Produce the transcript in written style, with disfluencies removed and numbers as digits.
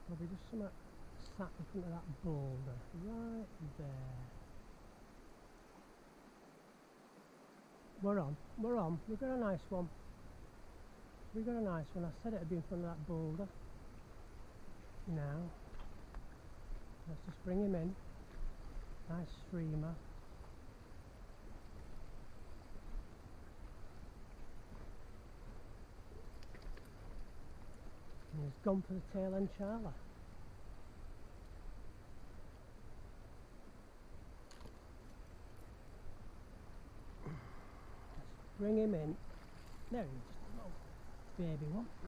Probably just something sat in front of that boulder, right there. We're on, we've got a nice one. We got a nice one. I said it'd be in front of that boulder. Now, let's just bring him in. Nice streamer. And he's gone for the tail end charler. Let's bring him in. There he is, just a little baby one.